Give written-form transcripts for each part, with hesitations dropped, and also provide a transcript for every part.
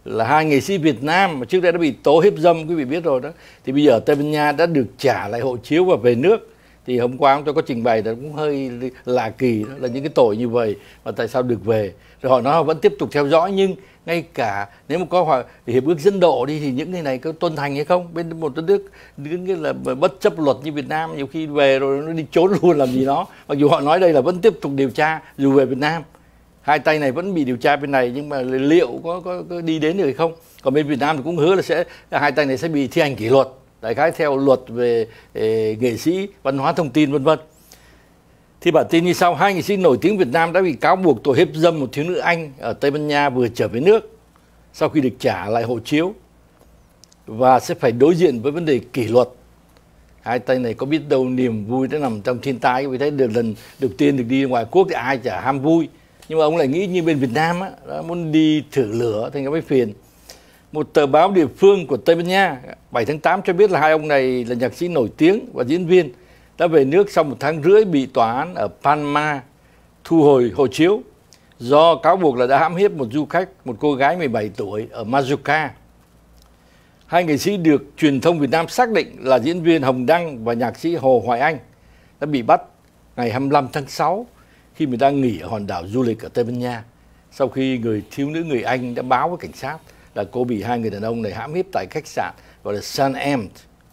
là hai nghệ sĩ Việt Nam mà trước đây đã bị tố hiếp dâm, quý vị biết rồi đó, thì bây giờ Tây Ban Nha đã được trả lại hộ chiếu và về nước. Thì hôm qua tôi có trình bày là cũng hơi lạ kỳ, đó là những cái tội như vậy mà tại sao được về. Rồi họ nói họ vẫn tiếp tục theo dõi, nhưng ngay cả nếu mà có hiệp ước dẫn độ đi thì những cái này có tuân thành hay không? Bên một đất nước những cái là bất chấp luật như Việt Nam, nhiều khi về rồi nó đi trốn luôn làm gì đó. Mặc dù họ nói đây là vẫn tiếp tục điều tra dù về Việt Nam. Hai tay này vẫn bị điều tra bên này, nhưng mà liệu có đi đến được hay không? Còn bên Việt Nam thì cũng hứa là hai tay này sẽ bị thi hành kỷ luật, đại khái theo luật về nghệ sĩ, văn hóa thông tin vân vân. Thì bản tin như sau: hai nghệ sĩ nổi tiếng Việt Nam đã bị cáo buộc tội hiếp dâm một thiếu nữ Anh ở Tây Ban Nha vừa trở về nước sau khi được trả lại hộ chiếu và sẽ phải đối diện với vấn đề kỷ luật. Hai tay này có biết đâu niềm vui đã nằm trong thiên tai, vì thấy được lần đầu tiên được đi ngoài quốc thì ai chả ham vui, nhưng mà ông lại nghĩ như bên Việt Nam á, muốn đi thử lửa thành cái mới phiền. Một tờ báo địa phương của Tây Ban Nha 7 tháng 8 cho biết là hai ông này là nhạc sĩ nổi tiếng và diễn viên đã về nước sau 1 tháng rưỡi bị tòa án ở Palma thu hồi hộ chiếu do cáo buộc là đã hãm hiếp một du khách, một cô gái 17 tuổi ở Majorca. Hai nghệ sĩ được truyền thông Việt Nam xác định là diễn viên Hồng Đăng và nhạc sĩ Hồ Hoài Anh đã bị bắt ngày 25 tháng 6 khi người ta nghỉ ở hòn đảo du lịch ở Tây Ban Nha, sau khi thiếu nữ người Anh đã báo với cảnh sát là cô bị hai người đàn ông này hãm hiếp tại khách sạn gọi là San Em.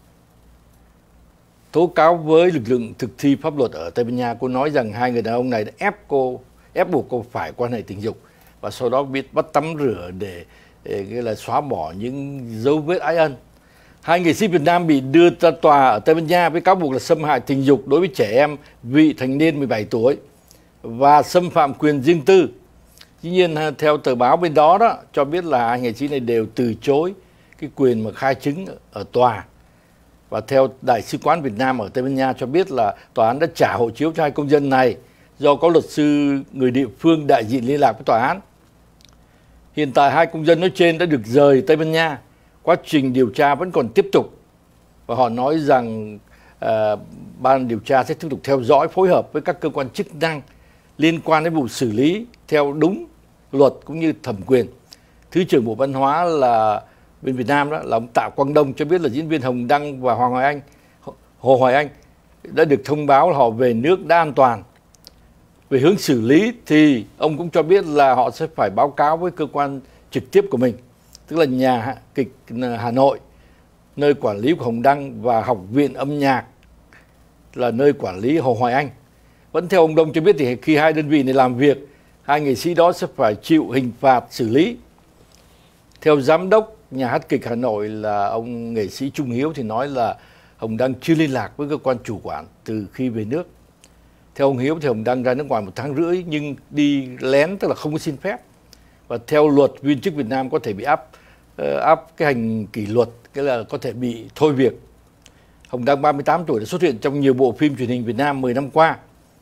Tố cáo với lực lượng thực thi pháp luật ở Tây Ban Nha, cô nói rằng hai người đàn ông này đã ép buộc cô phải quan hệ tình dục và sau đó biết bắt tắm rửa để xóa bỏ những dấu vết ái ân. Hai nghệ sĩ Việt Nam bị đưa ra tòa ở Tây Ban Nha với cáo buộc là xâm hại tình dục đối với trẻ em vị thành niên 17 tuổi và xâm phạm quyền riêng tư. Tuy nhiên theo tờ báo bên đó cho biết là hai nghệ sĩ này đều từ chối cái quyền mà khai chứng ở tòa. Và theo Đại sứ quán Việt Nam ở Tây Ban Nha cho biết là tòa án đã trả hộ chiếu cho hai công dân này do có luật sư người địa phương đại diện liên lạc với tòa án. Hiện tại hai công dân nói trên đã được rời Tây Ban Nha. Quá trình điều tra vẫn còn tiếp tục và họ nói rằng ban điều tra sẽ tiếp tục theo dõi, phối hợp với các cơ quan chức năng liên quan đến vụ xử lý theo đúng luật cũng như thẩm quyền. Thứ trưởng Bộ Văn hóa là bên Việt Nam đó là ông Tạ Quang Đông cho biết là diễn viên Hồng Đăng và Hồ Hoài Anh đã được thông báo là họ về nước đã an toàn. Về hướng xử lý thì ông cũng cho biết là họ sẽ phải báo cáo với cơ quan trực tiếp của mình, tức là Nhà kịch Hà Nội, nơi quản lý của Hồng Đăng, và Học viện âm nhạc là nơi quản lý Hồ Hoài Anh. Vẫn theo ông Đông cho biết thì khi hai đơn vị này làm việc, hai nghệ sĩ đó sẽ phải chịu hình phạt xử lý. Theo giám đốc Nhà hát kịch Hà Nội là ông nghệ sĩ Trung Hiếu thì nói là Hồng Đăng chưa liên lạc với cơ quan chủ quản từ khi về nước. Theo ông Hiếu thì Hồng Đăng ra nước ngoài 1 tháng rưỡi nhưng đi lén, tức là không có xin phép. Và theo luật, viên chức Việt Nam có thể bị áp cái hành kỷ luật, cái là có thể bị thôi việc. Hồng Đăng 38 tuổi đã xuất hiện trong nhiều bộ phim truyền hình Việt Nam 10 năm qua.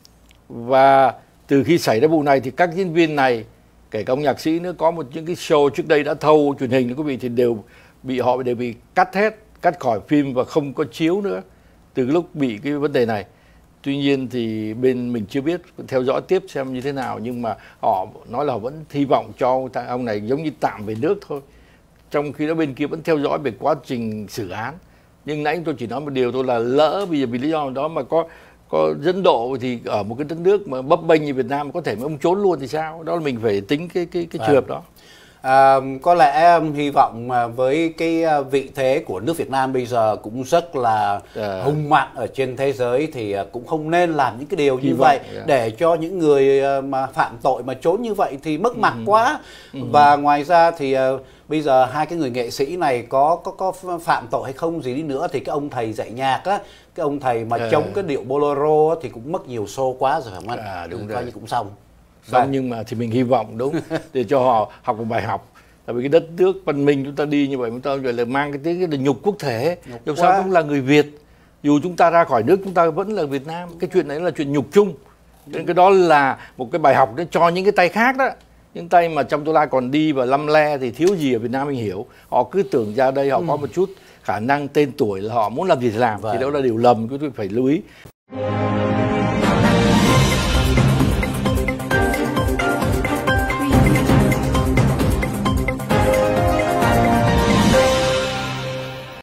Và từ khi xảy ra vụ này thì các diễn viên này, kể cả ông nhạc sĩ nữa, có những cái show trước đây đã thâu truyền hình quý vị, thì đều bị cắt hết, cắt khỏi phim và không có chiếu nữa từ lúc bị cái vấn đề này. Tuy nhiên thì bên mình chưa biết, theo dõi tiếp xem như thế nào, nhưng mà họ nói là họ vẫn hy vọng cho ông này giống như tạm về nước thôi, trong khi đó bên kia vẫn theo dõi về quá trình xử án. Nhưng nãy tôi chỉ nói một điều thôi là lỡ bây giờ vì lý do đó mà có dẫn độ thì ở một cái đất nước mà bấp bênh như Việt Nam có thể ông trốn luôn thì sao? Đó là mình phải tính cái trường hợp đó. Có lẽ hy vọng với cái vị thế của nước Việt Nam bây giờ cũng rất là hùng mạnh ở trên thế giới thì cũng không nên làm những cái điều như vậy để cho những người mà phạm tội mà trốn như vậy thì mất mặt quá. Và ngoài ra thì bây giờ hai cái người nghệ sĩ này có phạm tội hay không gì đi nữa thì cái ông thầy dạy nhạc á, cái ông thầy mà chống cái điệu bolero thì cũng mất nhiều xô quá rồi phải không anh? Đúng coi như cũng xong. Nhưng mà thì mình hy vọng đúng để cho họ học một bài học. Tại vì cái đất nước văn minh chúng ta đi như vậy, chúng ta gọi là mang cái tiếng là nhục quốc thể. Dù sao cũng là người Việt, dù chúng ta ra khỏi nước chúng ta vẫn là Việt Nam. Cái chuyện đấy là chuyện nhục chung. Nên cái đó là một cái bài học để cho những cái tay khác đó, những tay mà trong tương lai còn đi và lăm le thì thiếu gì ở Việt Nam mình hiểu. Họ cứ tưởng ra đây họ có một chút khả năng, tên tuổi là họ muốn làm gì thì làm, thì đó là điều lầm, chúng tôi phải lưu ý.